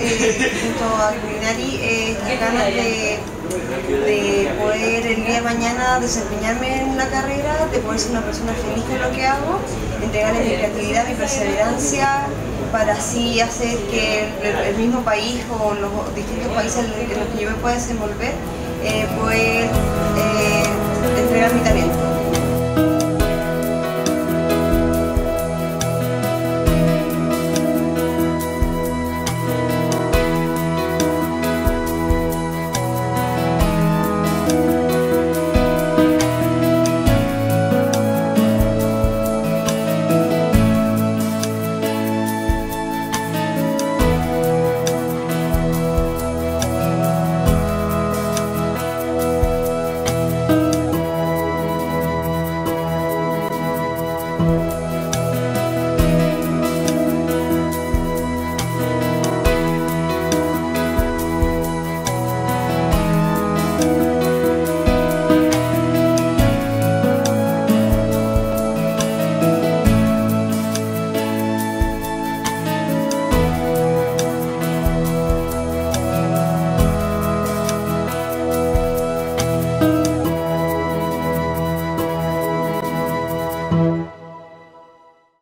junto a Culinari las ganas de poder el día de mañana desempeñarme en la carrera, de poder ser una persona feliz con lo que hago, entregarle mi creatividad, mi perseverancia, para así hacer que el mismo país o los distintos países en los que yo me pueda desenvolver, poder entregar mi talento.